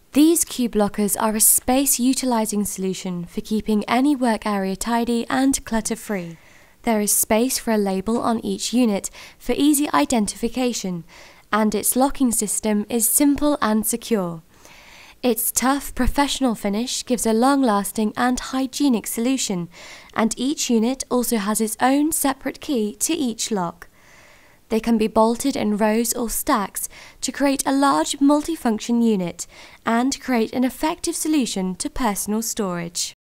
These cube lockers are a space-utilizing solution for keeping any work area tidy and clutter-free. There is space for a label on each unit for easy identification, and its locking system is simple and secure. Its tough, professional finish gives a long-lasting and hygienic solution, and each unit also has its own separate key to each lock. They can be bolted in rows or stacks to create a large multifunction unit and create an effective solution to personal storage.